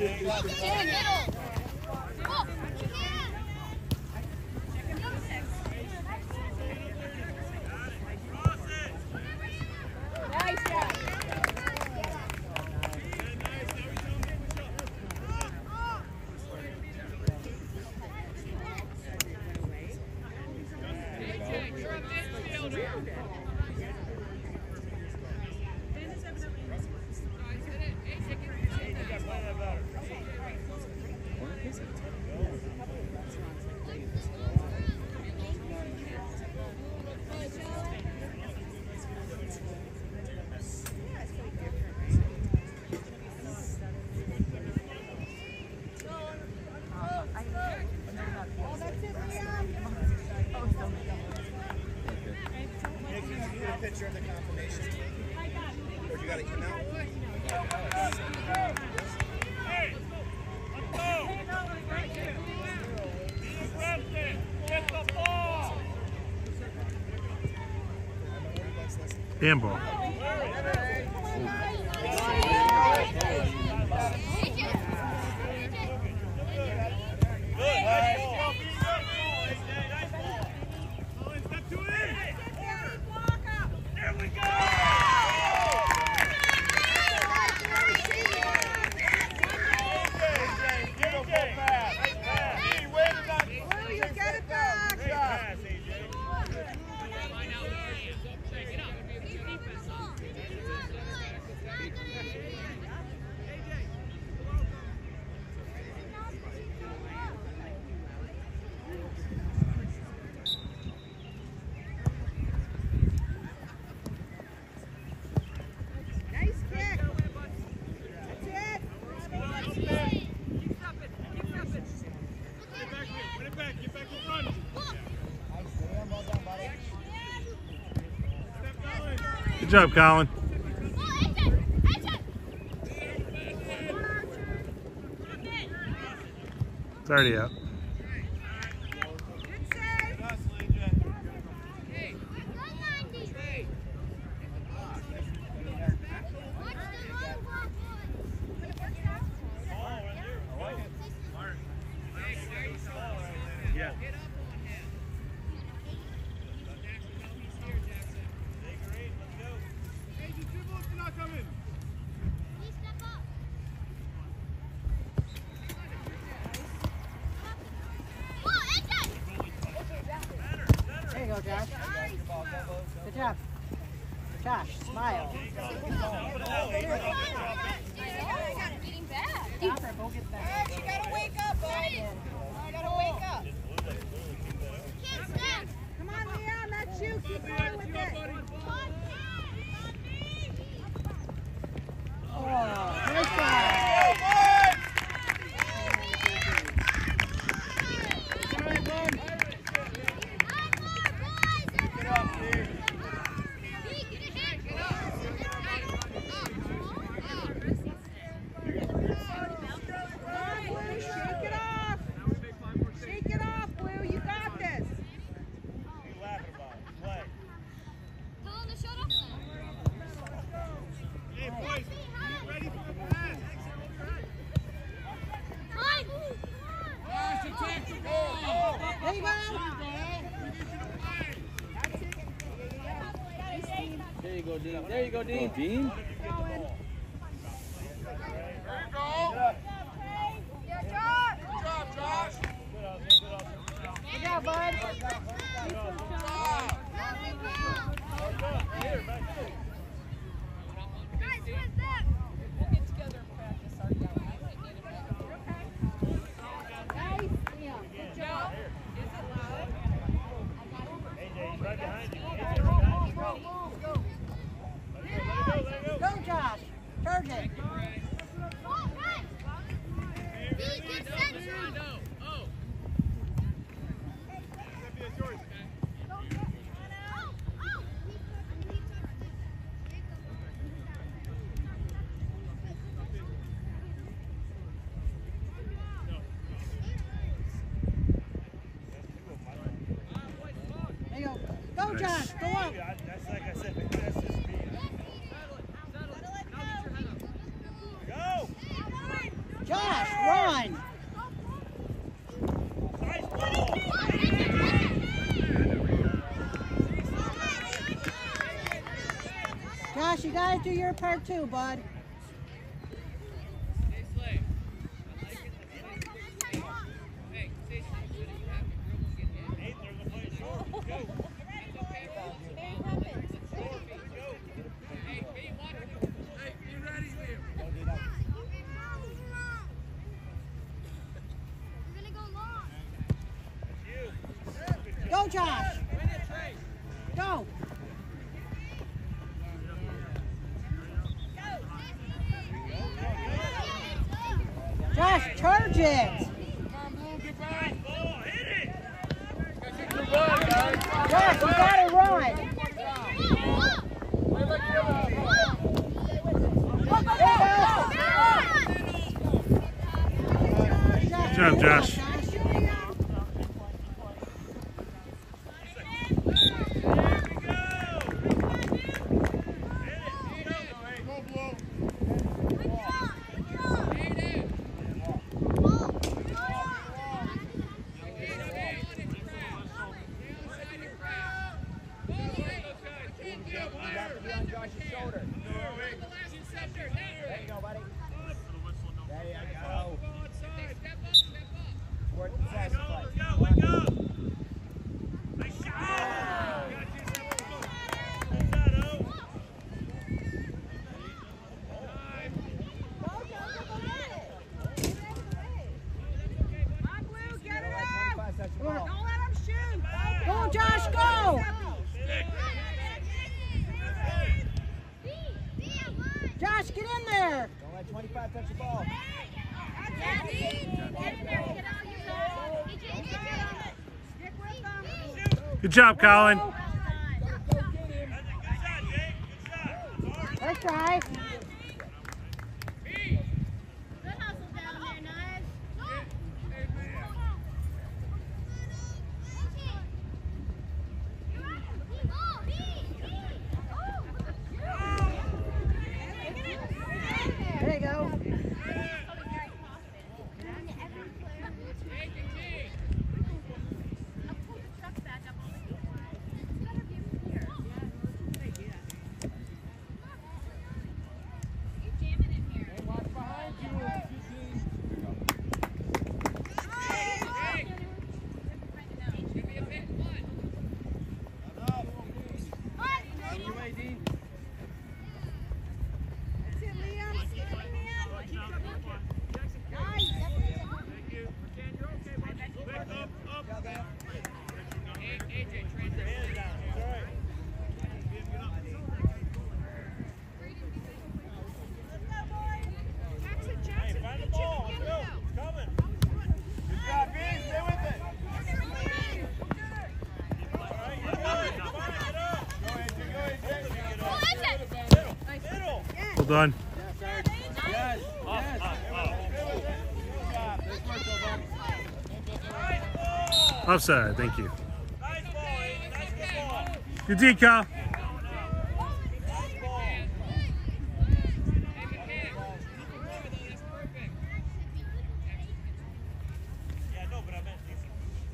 Picture of the confirmation. Or you got to email? Hey, let's go. Get the ball. Handball. Good job, Colin. It's already out. Josh. Good job. Josh, smile. Go get that. You gotta wake up, buddy. You gotta wake up. Come on, Leon, that's you. Keep going with it. Oh, nice job. There you go, Dean. There you go, Dean. Oh, Dean. Good job, Josh. Good job, bud. Go, Josh. Turn it. There you go. Go, Josh. Go up. That's like I said, maybe that's just me. Go! Josh, run. Nice ball. Josh, you gotta do your part too, bud. Hey, there's a play short. Go. Go, Josh. Go. Josh, charge it. Nice ball. Hit it. Josh, you gotta run. Good job, Josh. Go, Josh, go. Josh, get in there. Don't let 25 touch the ball. Good job, Colin. Good shot, Jake. Good shot. Let's try. There you go. Well done. Offside, thank you. Nice ball, Aiden. Nice ball. Good D, Kyle. Nice ball. Yeah, no, but I meant decent.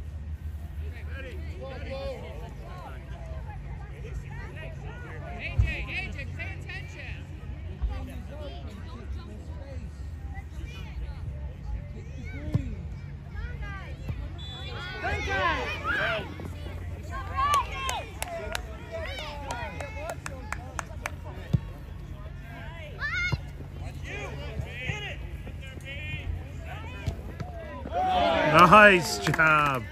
AJ, pay attention. Good job. Nice job.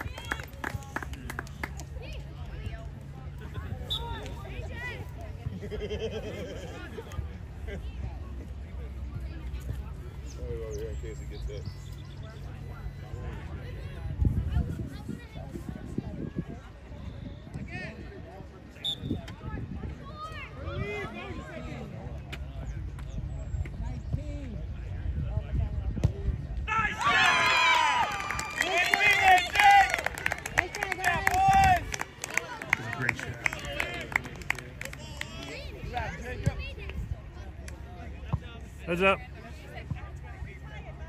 In case he gets hit. Great shot. Heads up.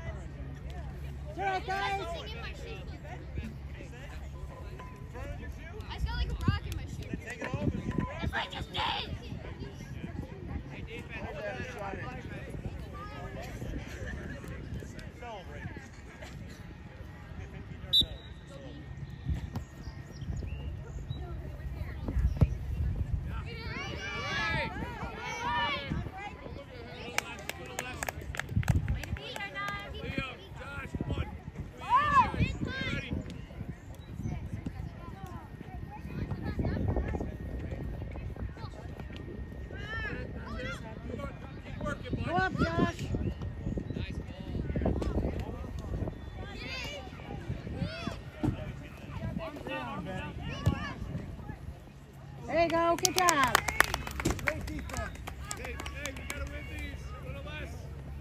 up, Josh. Nice ball. There you go. Good job. Great defense. Hey, we gotta win these. A little less.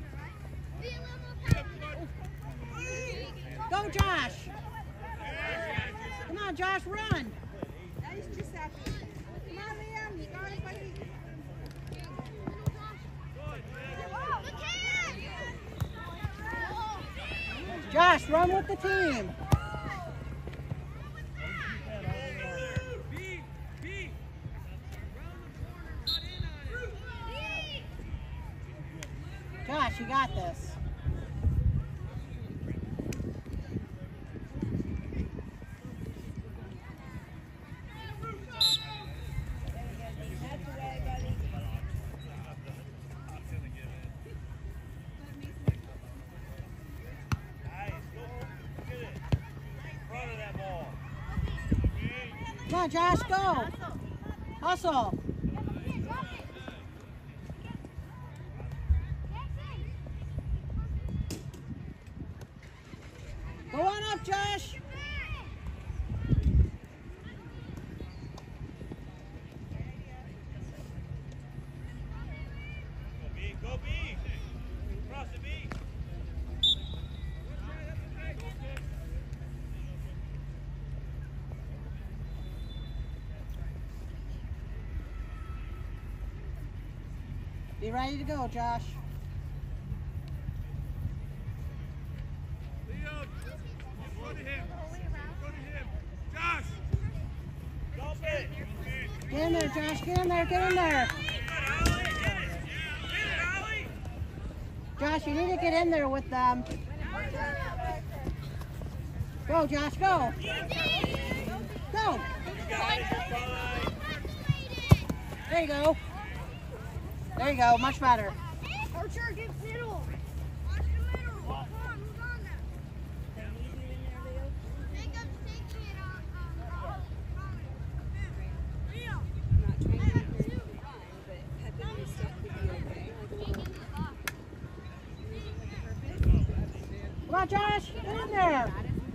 Go, Josh. Come on, Josh, run. Josh, run with the team. B. Round the corner, cut in on it. Josh, you got this. Come on, Josh, go. Hustle. Go on up, Josh. Go B. Cross the B. Be ready to go, Josh. Leo, in front of him. In front of him. Josh. Dump it. Get in there, Josh. Get in there. Get in there. Josh, you need to get in there with them. Go, Josh, go. Go. There you go. There you go. Much better. Archer, get middle. Watch the middle. Come on, move on now. Jacob's taking it on. Come on, Josh. Get in there.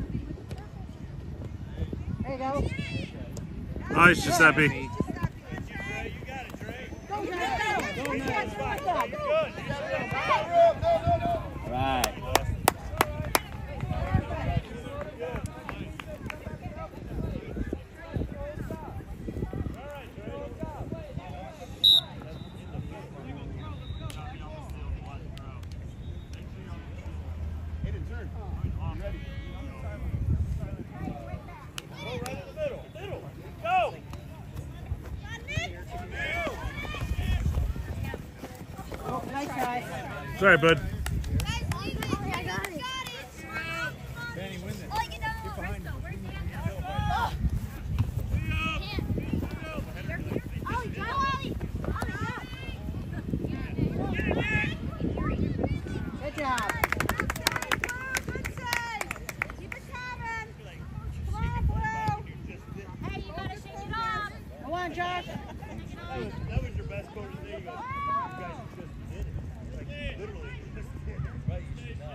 There you go. Nice, Giuseppe. You got it, Trey. Go, Josh. Go. Good. All right. Go right in the middle. Go. Oh, nice guy. Sorry, bud. I got it. Danny, win this. Oh, get down. Get behind him. Oh. Oh, he got it. Good job. Good save. Keep it coming. Come on, Blue. Hey, you gotta shake it off. Come on, Josh. That was your best quarter. There you go. You guys just did it. Like, literally just did it. Right, you should know.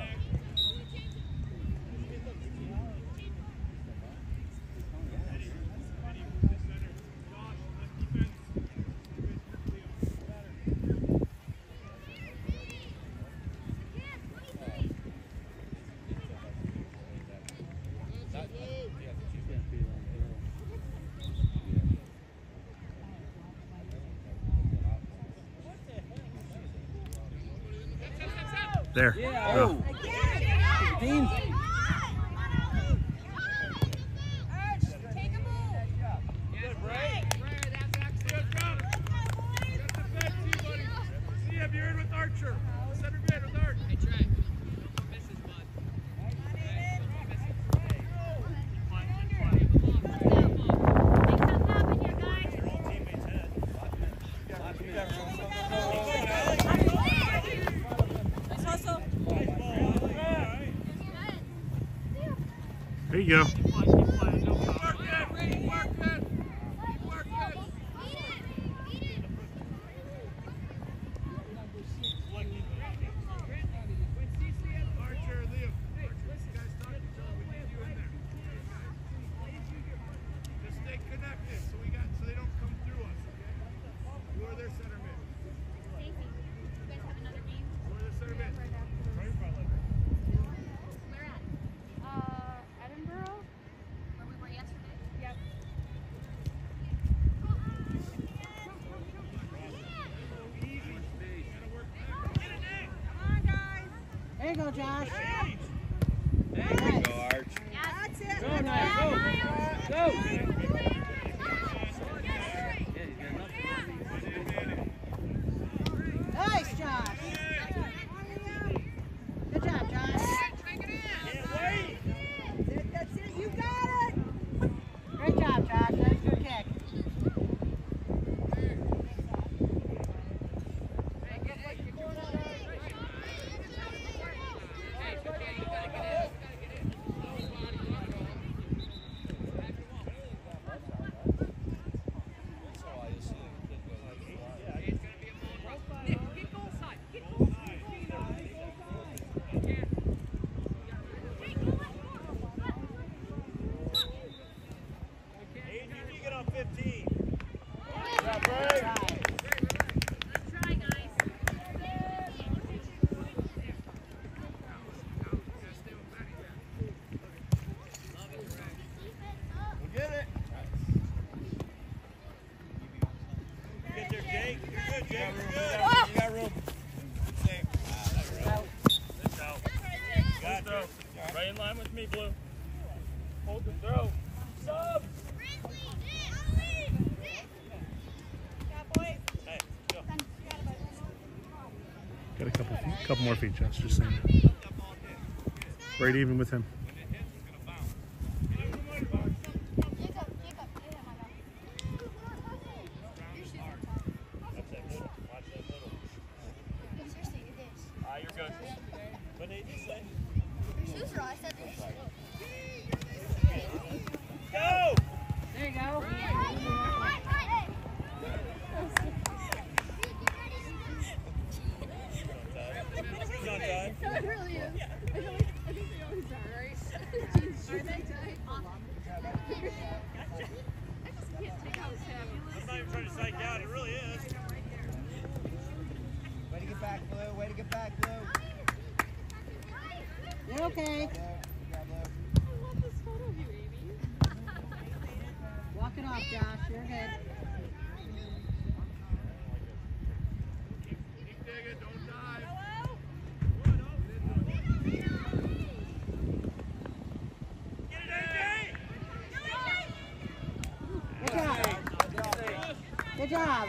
There. Yeah. Go. Dean. Take a move. Yes, Ray. That's excellent. Good defense, you buddy. See him, you're in with Archer. Center mid with Archer. Hey, Trey. Don't miss his bud. Hey, don't miss his. Make something happen here, guys. Your own teammate's head. There you go. Work it. Work it. Work it. Beat it. Beat it. go, Josh. There you go, Arch. That's it. Go, Niall, go. Go. Nice, Josh. Good job, Josh. That's it. You got it. Great job, Josh. That's a good kick. Get on 15. Get it. Get there, Jake. You're good, Jake. You're good. You got room. Good save. That's out. Got it. Right in line with me, Blue. Hold the throw. Sub. Hey, go. Got a couple more feet, Josh. Just saying. Right even with him. Watch that middle. Watch that middle. Ah, you're good. What did you say? Go! There you go. Who's on time? So it really is. I think they always are, right? Jeez, are they tight? I just can't take how fabulous. I'm not even trying to psych you out. It really is. Way to get back, Blue. Way to get back, Blue. You're okay. Yeah, Blue. I love this photo of you, Amy. Walk it off, Josh. You're good. Keep digging. Don't dive. Get it, Good job. Good job.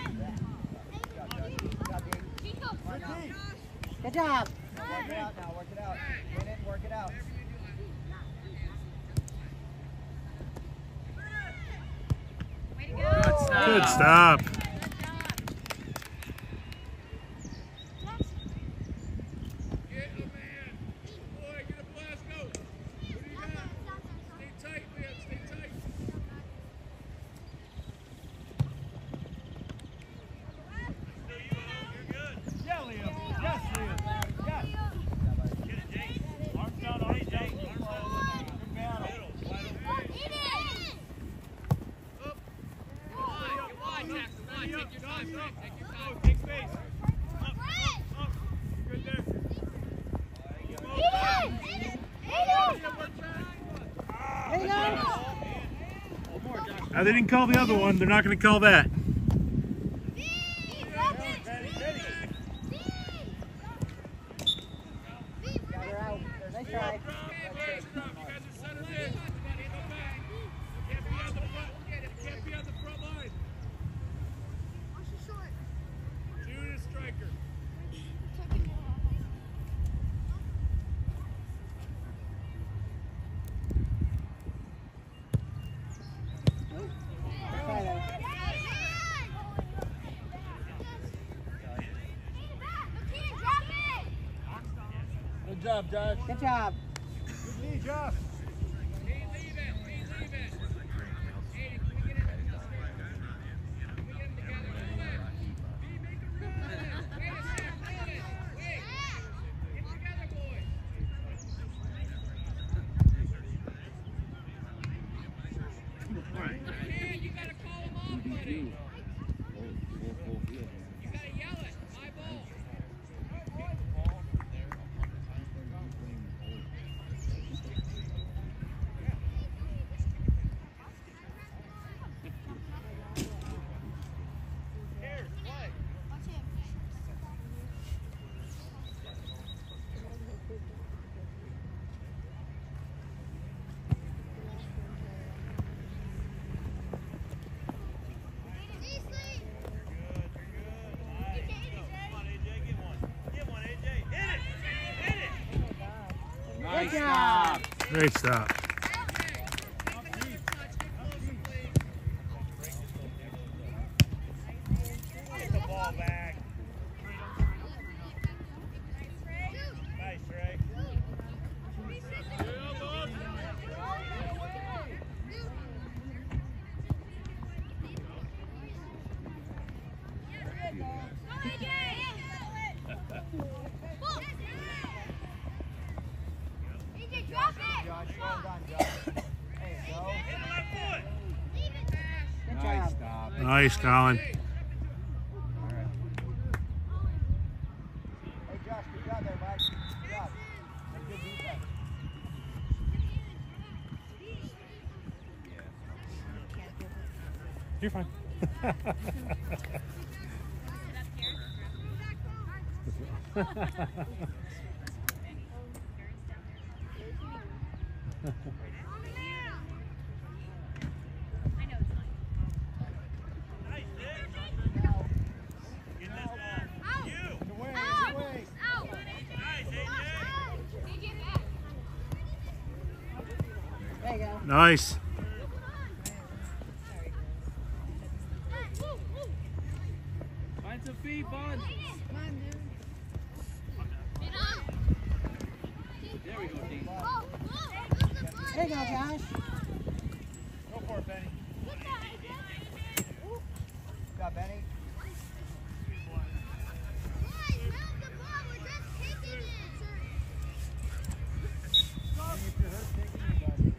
Good job. Work it out now. Work it out. Win it and work it out. Good stop. Yeah, Liam. Yes, Liam. Yes. Get it, Jake. Arms down on it, Jake. Arms down. Good battle. Middle. Wide open. Take your time, take your time. Take space. Up, up. You're good there. There you go. They didn't call the other one. They're not going to call that. Got her out. Nice try. Good job, Josh. Good job. Good knee, Josh. job. Great stop. Get the ball back. Nice, Ray. Drop it! Josh, well done, Josh. There you go. Hit the left foot. Good Nice job. stop. Nice, Colin. All right. Hey, Josh, good job there, bud. Good job. That's good defense. You're fine. Nice, Dick. Get this ball. You. Good wing, Out! good wing. Out! Nice, AJ. There you go. Nice. Find some feet, bud. There we go, Dean. There you go, Josh. Go for it, Benny. Good job, Benny. If you're hurt, take it, bud.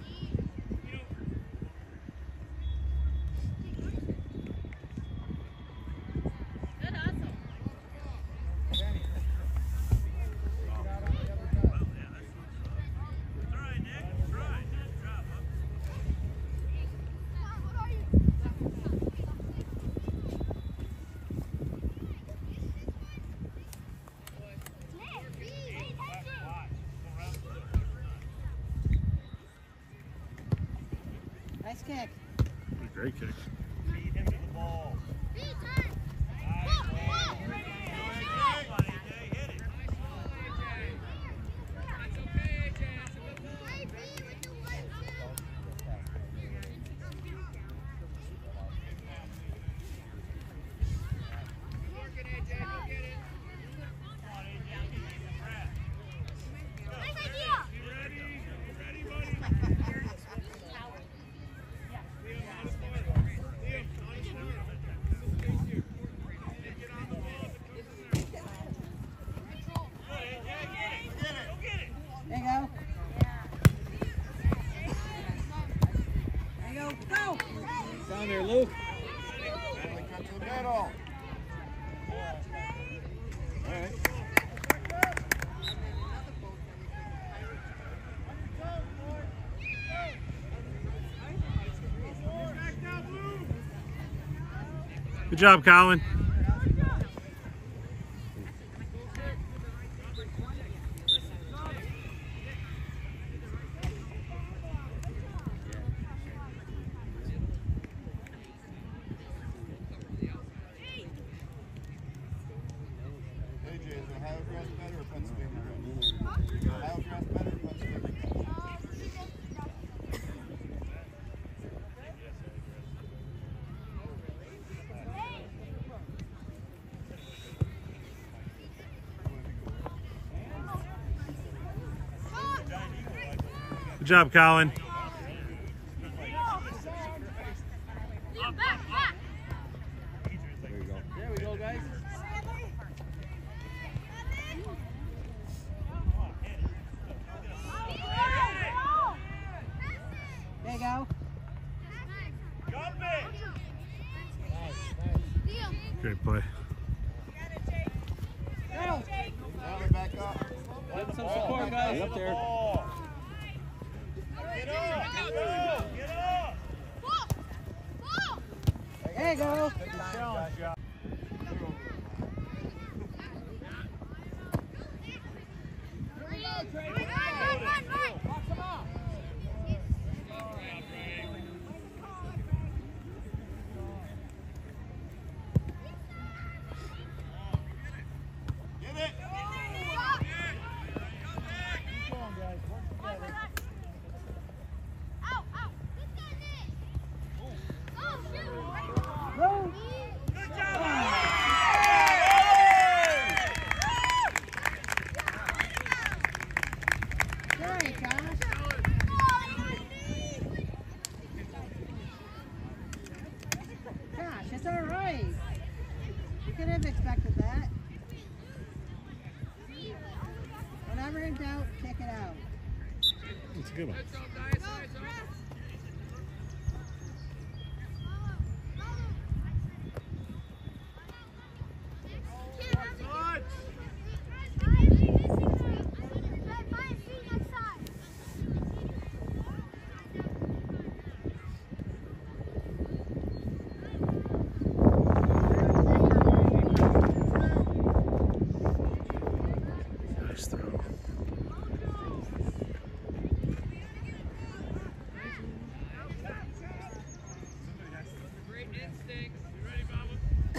Benny. Take it out on the other side. Try, Nick. Try. Good job, huh? Watch. Go around. Nice kick. Great kick. Feed him to the ball. Nice, Wayne. Come on, AJ. Hit it. That's okay, AJ. That's a good ball. Working, AJ. Go get it. Come on, AJ. Get the crap. You ready? You ready, buddy? Liam, on the floor. Liam, on the floor. Get on the ball. Good, AJ. Get it. Go get it. There you go. There you go. Go. Down there, Luke. Bentley, cut to the middle. All right. Good job, Colin. AJ, is Ohio grass better or Pennsylvania grass? Ohio grass better or Pennsylvania grass? Good job, Colin. There we go, guys. There you go. Jump it. Great play. Go. Now we back up. Get some support, guys. Up there. Ball. Get up. Get up. There you go. Take your challenge, Josh. Get it. Keep going, guys. That's all right. You could have expected that. Whenever in doubt, kick it out. It's a good one. Nice throw. Great instincts. You ready, Mama?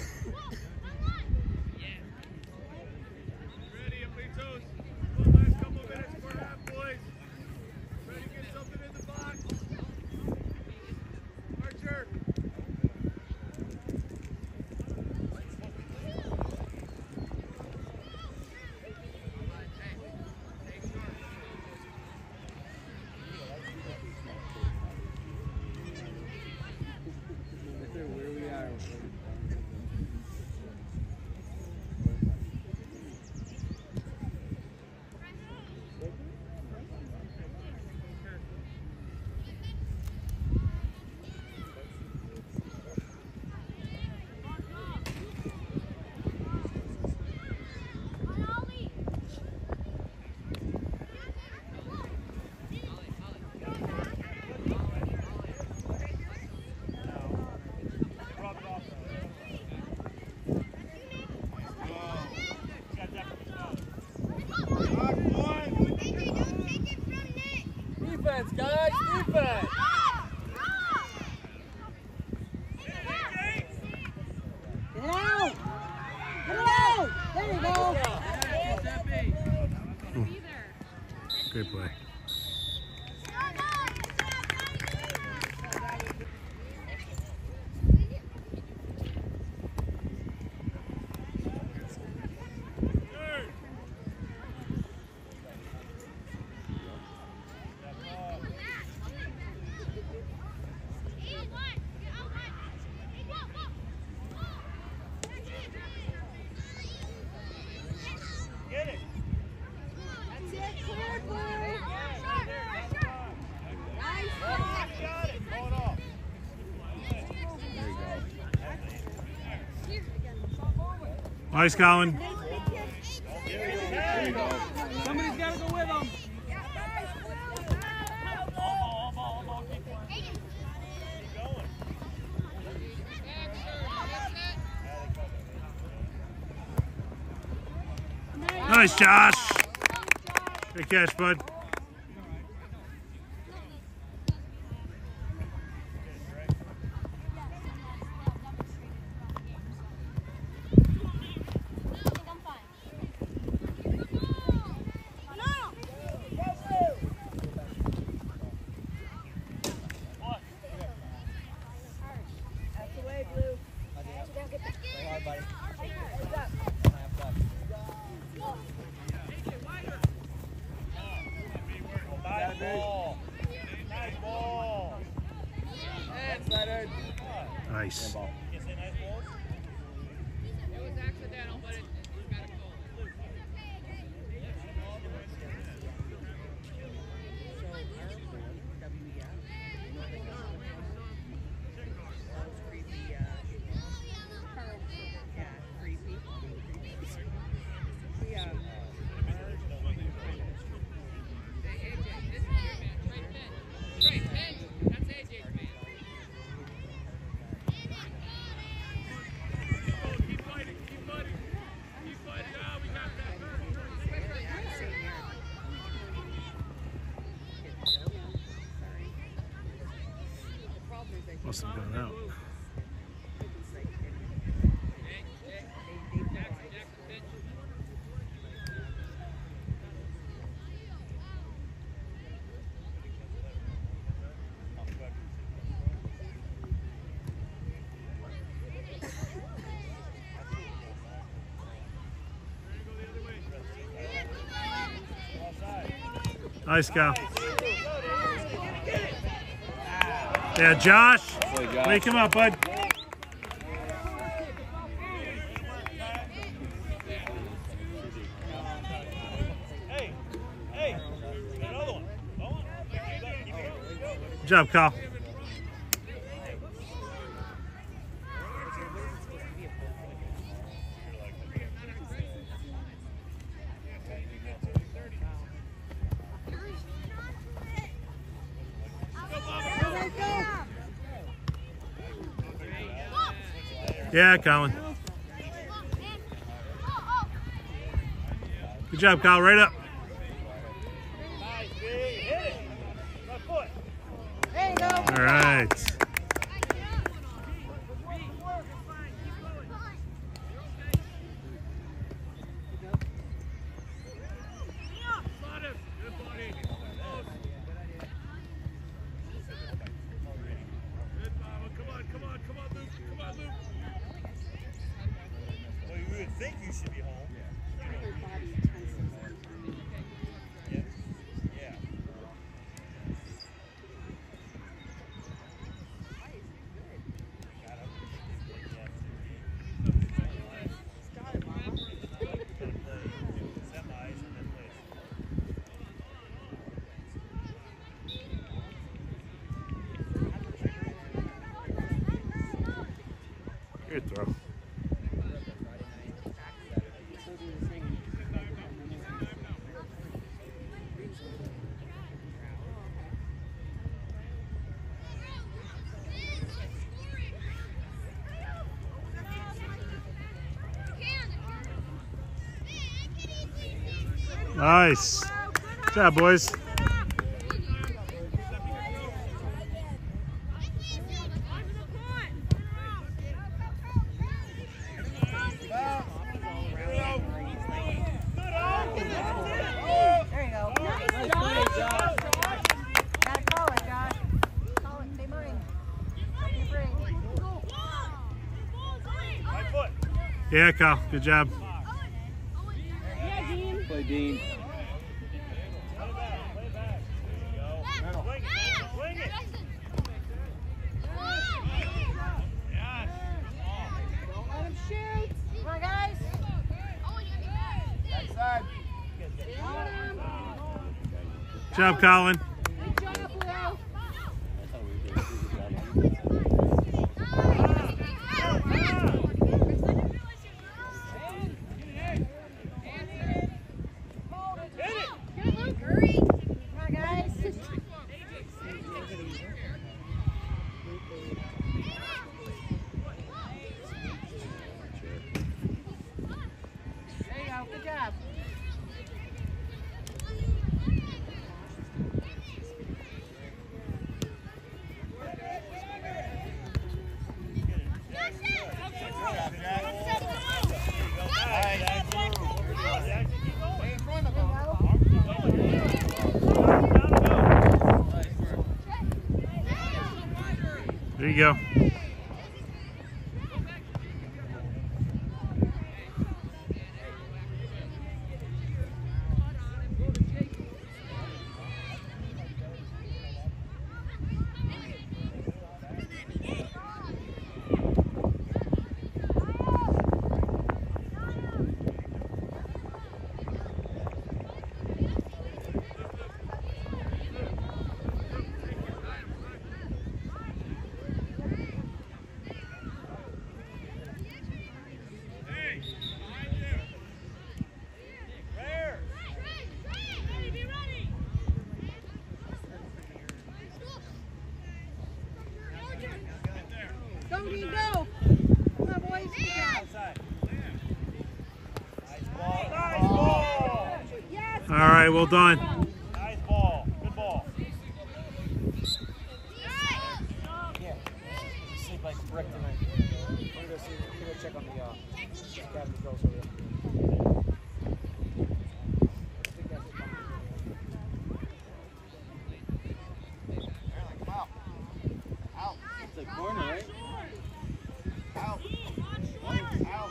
Yeah. You ready, Amlitos? One last couple of minutes for half, boys. Ready to get something in the box? Archer. Where we are. Drop it off. Got that from the spot. Defense, guys, defense. Get it out! Get it out! There you go. Great play. Third. Get it. That's it, clear, Blue. Nice. Got it. Call it off. Nice, Colin. There you go. Somebody's got to go with them. All ball. Keep going. Keep going. Nice, Josh. Good catch, bud. What? That's the way, Blue. Nice ball. Nice ball. That's better. Nice. You say nice balls? It was accidental, but it got a goal. Hey, AJ, this is your man. Trey Penn. Trey Penn. That's AJ's man. Keep fighting. Keep fighting. Keep fighting. Ah, we got that. Must have gone out. Nice, Cal. Yeah, Josh. Wake him up, bud. Good job, Kyle. Yeah, Colin. Good job, Kyle. Right up. Nice, B. Hit it. Left foot. There you go. All right. Well, you would think you should be home. Yeah. Yeah. Good throw. Nice. Good job, boys. There you go. Nice job. Gotta call it, Josh. Call it. Stay mine. Don't be afraid. Right foot. Yeah, Kyle. Good job. Play Dean. Play back. Play back. There you go. Swing it. Swing it. Yes. Don't let him shoot. Come on, guys. Backside. Good job, Colin. Good job, Leo. Come on, guys. There you go. Good job. There you go. Go, Dean, go. Come on, boys. Good job. Outside. Nice ball. Nice ball. Yes. All right, well done. Nice ball. Good ball. Sleep like a brick tonight. We're gonna go check on the cabin girls over there. Come out. Out. It's a corner, right? Out. Out.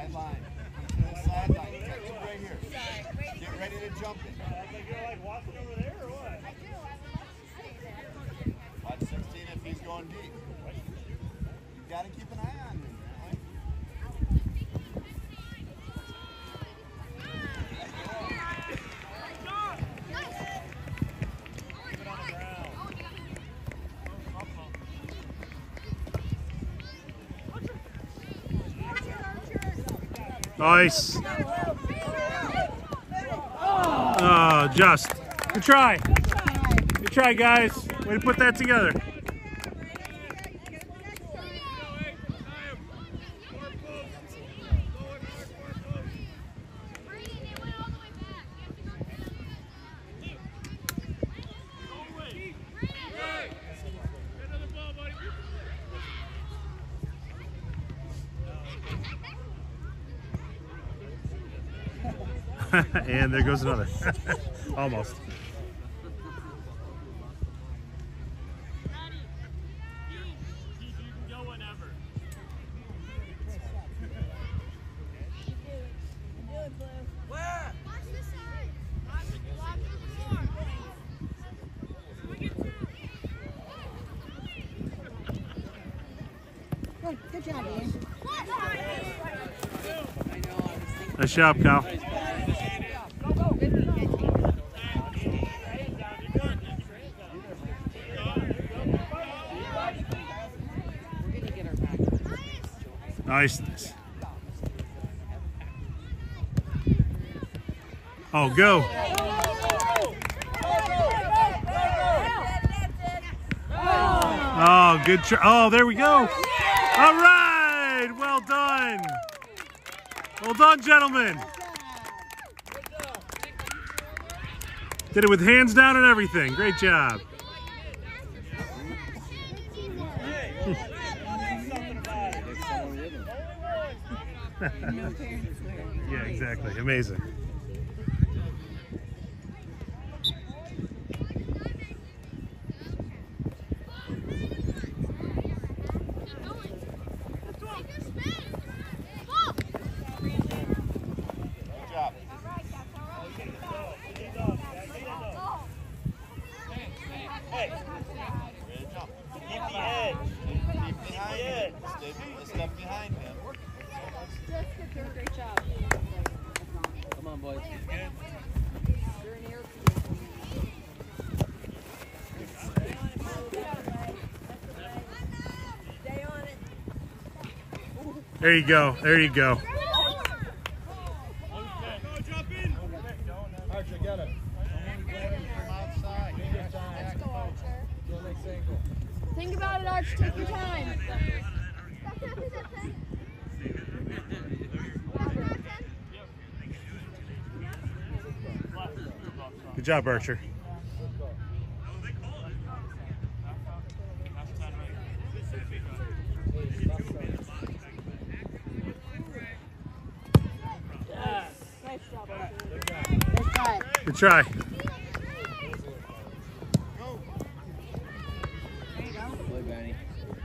Sideline. To the sideline. You got two right here. Get ready to jump it. You're like watching over there or what? Watch 16 if he's going deep. You got to keep an eye on him. Nice. Oh, just. Good try. Good try, guys. Way to put that together. And there goes another. Almost. You can go whenever. Where? Good job, Ian. Nice job, Kyle. Nice. Oh, go. Oh, good try. Oh, there we go. All right. Well done. Well done, gentlemen. Did it with hands down and everything. Great job. Yeah, exactly. Amazing. Step behind him. Great job. Come on, boys. Stay on it. There you go. There you go. Archer, get it. Think about it, Arch. Take your time. Good job, Archer. Good try. Boy, Benny.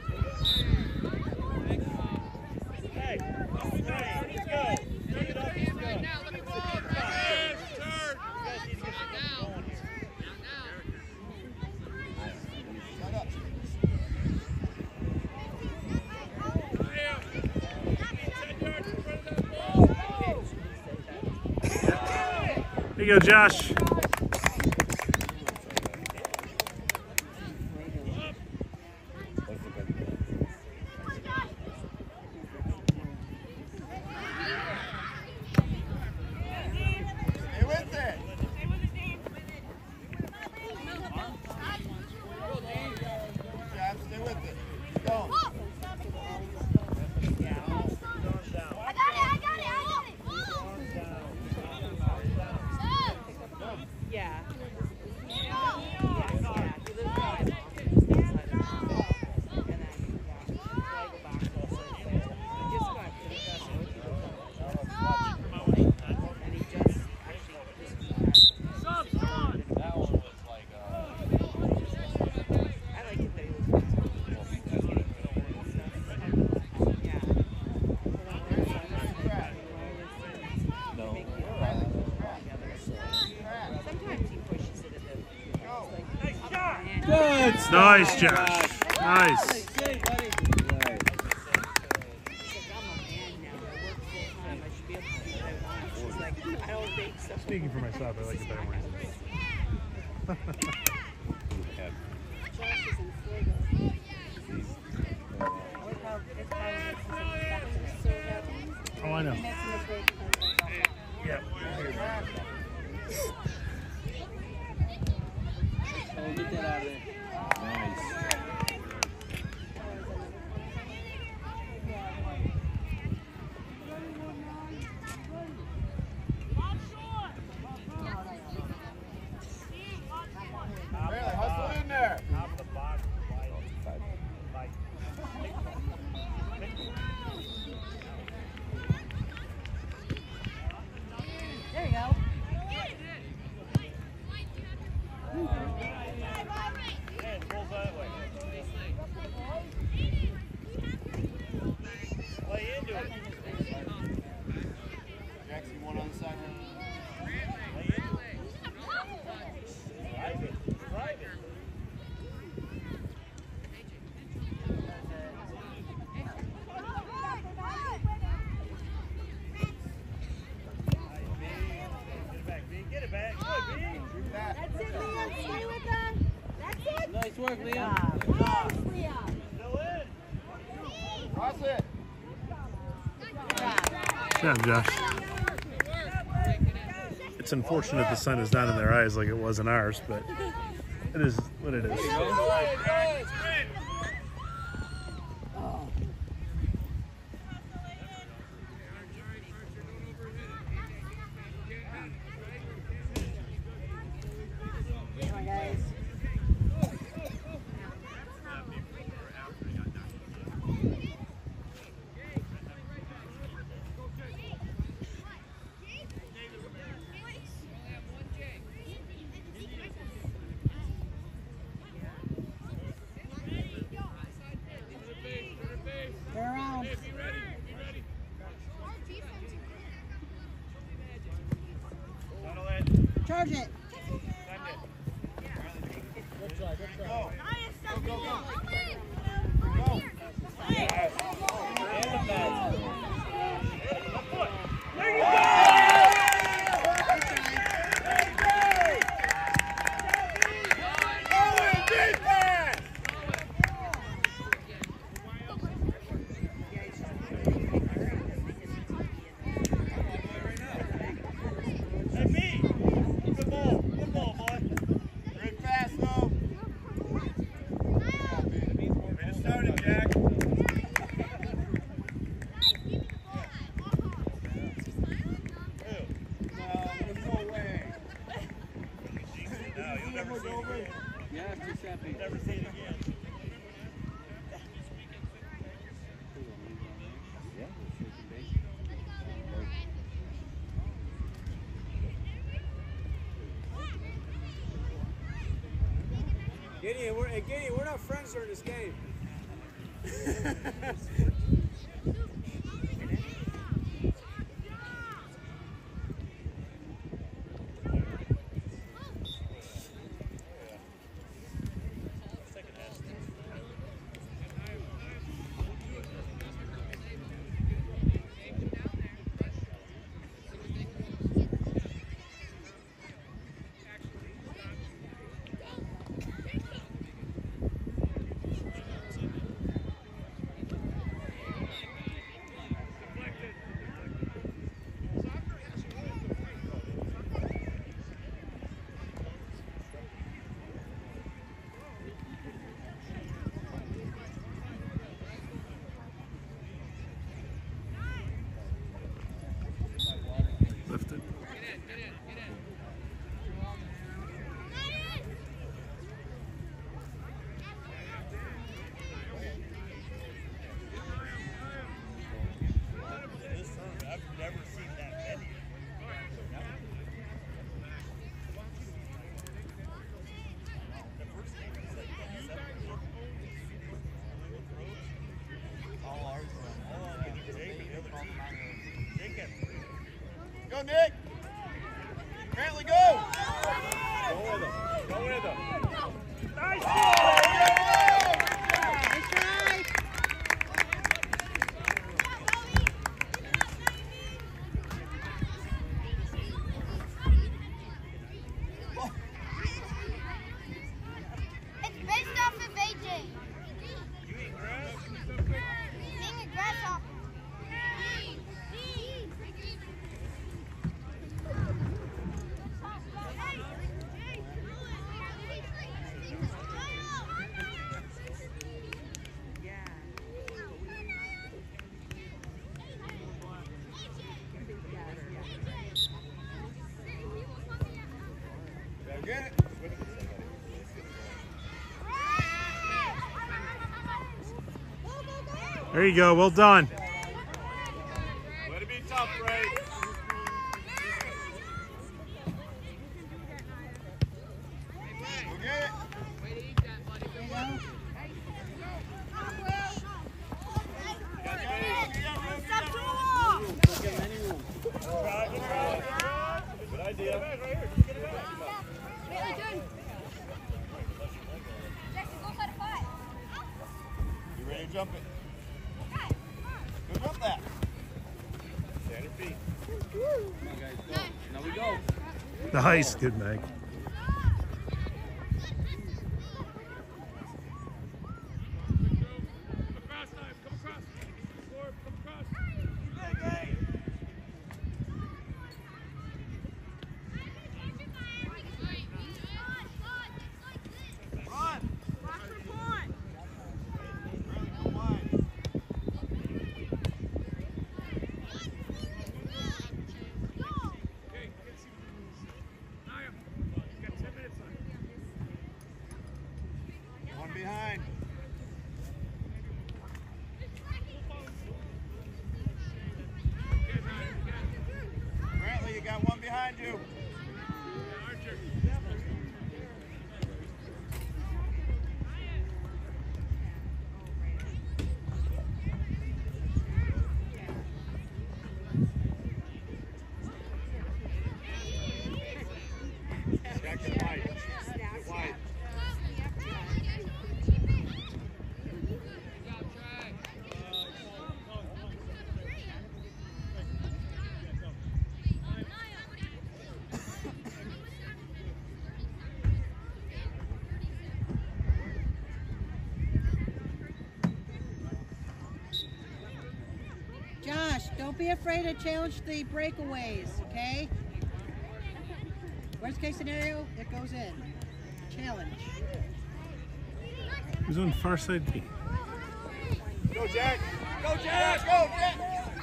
There you go, Josh. Nice, Josh. Nice. Good, buddy. She's like, I'm a man now. I work full time. I should be able to do what I want. She's like, I don't think so. Speaking for myself, I like it better when Josh is in Fuego. I like how this guy makes his stuff to serve up. Oh, I know. He makes him a great Yeah. Oh, get that out of there. Nice. Bailey, hustle in there. Top of the box. Light. There you go. Hey, pulls that way. Play into it. Jackson, one on the side. Play into it. Drive it. Drive it. Get it back. Good, B. That's it, Liam. Stay with them. That's it. Nice work, Liam. Yes, Liam. Still in. Cross it. Good job, Josh. It's unfortunate the sun is not in their eyes like it was in ours, but it is what it is. Come on, guys. Turn around. Settle in. Charge it. Send it. Go. Go, go, go. Go. And the pass. Left foot. There you go. Hey, B. Good ball. Good ball, boy. Red fast, though. Way to start it, Jack. No way. No, you'll never see it again. Yeah, Giuseppe. Never see it again. Yeah, shaking base. Gideon, we're not friends during this game. Lifted. This tournament, I've never seen that many. The first game was like 7. All ours. Jake and the other two. Jake had 3. Go, Nick. Brantley, go. Go with him. Go with him. Nice ball! There you go. Well done. Let it be tough, Ray. Go get it. Way to eat that, buddy. Good work. Good idea. You ready to jump it? Go jump that. Stand your feet. Now we go. Nice. Good, Meg. Run. Really go wide. One behind. Brantley, you got one behind you. Jack, get wide. Get wide. Josh, don't be afraid to challenge the breakaways, okay? Worst case scenario, it goes in. Challenge. Who's on far side B? Go, Jack. Go, Jack! Go, Jack!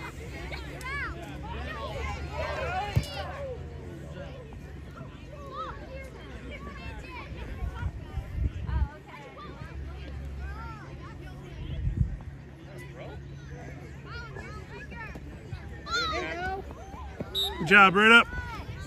There you go. Good job. Right up.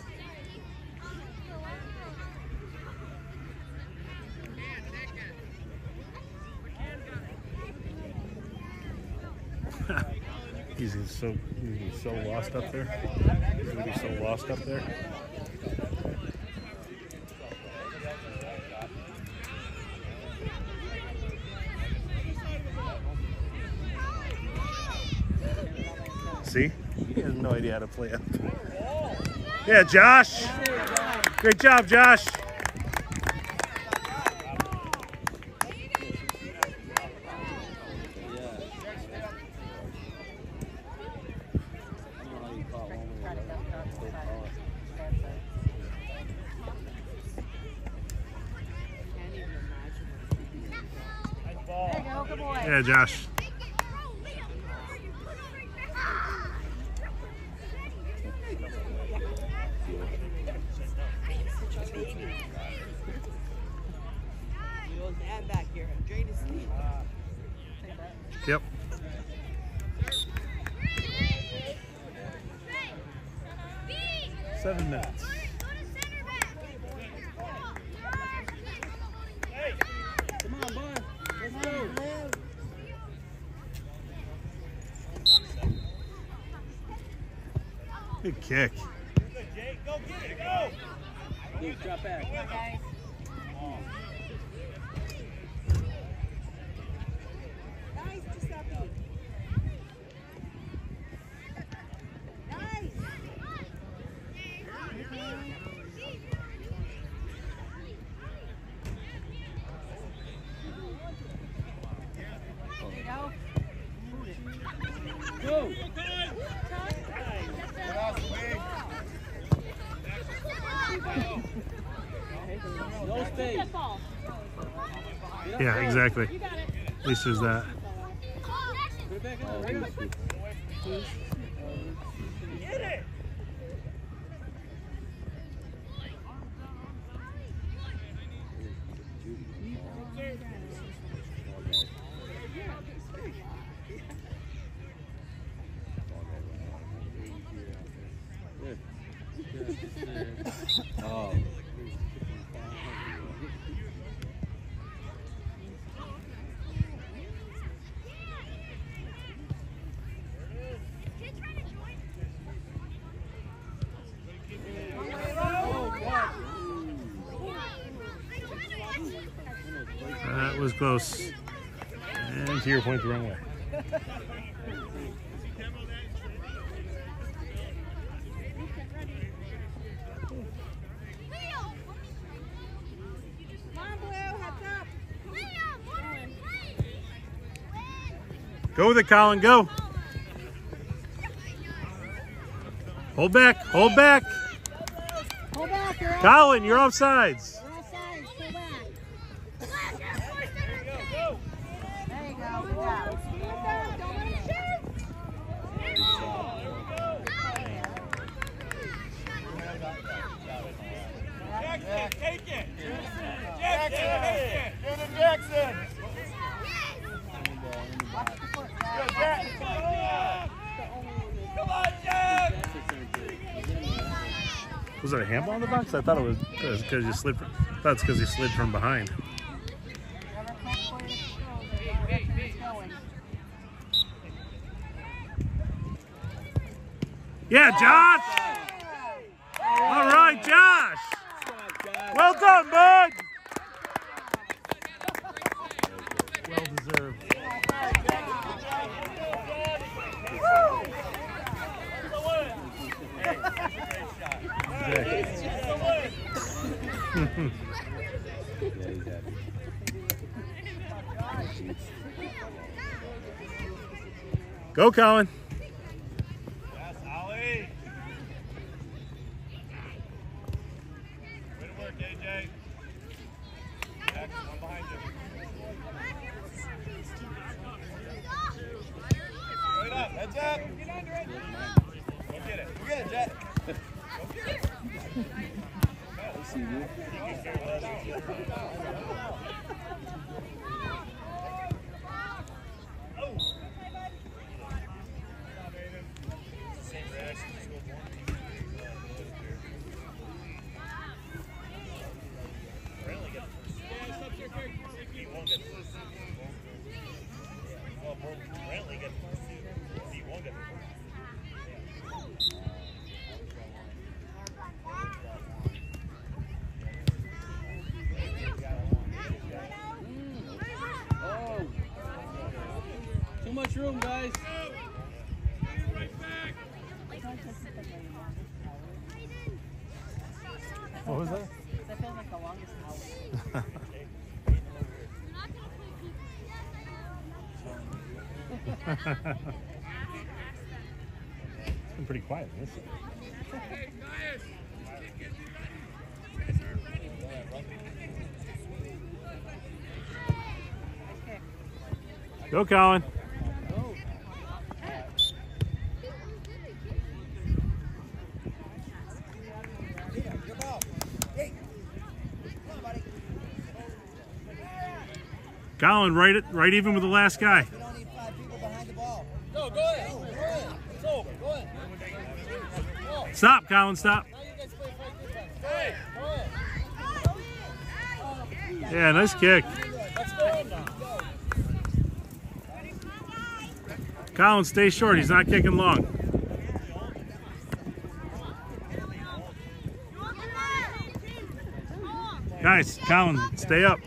He's so lost up there. He's gonna be so lost up there. See? He has no idea how to play up. Yeah, Josh. Great job, Josh. There you go, good boy. Yeah, Josh. Yep. Seven minutes. Come on, bud. Let's go. Good kick. Good, Jake. Go get it. Go. Luke, drop back. Here, guys. Go. Get off the wing. No space. Yeah, exactly. At least there's that. Put it back in there. Right up. Get it. close. And to your point, the wrong way. Go with it, Colin, go. Hold back, hold back. Hold back, you're Colin, you're offsides. You're offside, pull back. There you go, good job. Don't let him shoot. Jackson, take it. Jackson! Jackson, take it. Give it to Jackson! Watch the foot, Go, Jack. Jack! Come on, Jack. Was it a handball in the box? I thought it was because you slid. That's because you slid from behind. Never plant for you to control, but it's going. Yeah, Josh. All right, Josh. Well done, bud. Well deserved. Go, Colin. Yes, Ollie. Way to work, AJ. Jackson, I'm behind you. Straight up, heads up. Go get it. Go get it, Jack. Go get it. Too much room, guys. What was that? That feels like the longest hour. It's been pretty quiet, isn't it? Go, Colin. Colin, right even with the last guy. We don't need 5 people behind the ball. Go ahead. Go ahead. It's over. Go ahead. Stop, Colin, stop. Now you guys play fight defense. Go ahead. Go ahead. Yeah, nice kick. Let's go now. Colin, stay short. He's not kicking long. Nice. Colin, stay up.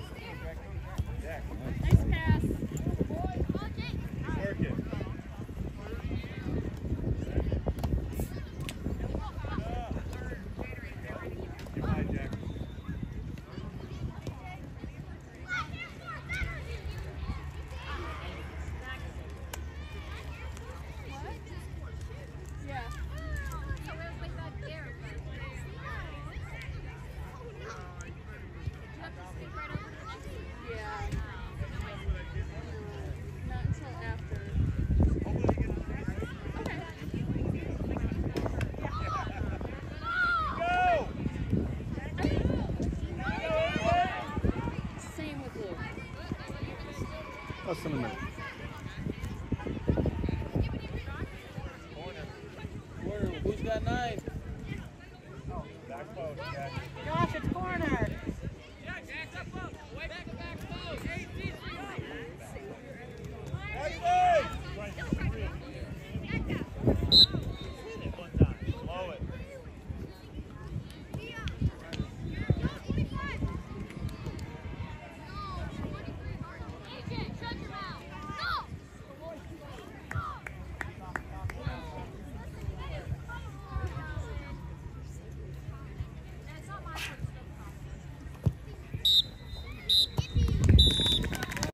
Less than a minute. Who's got 9?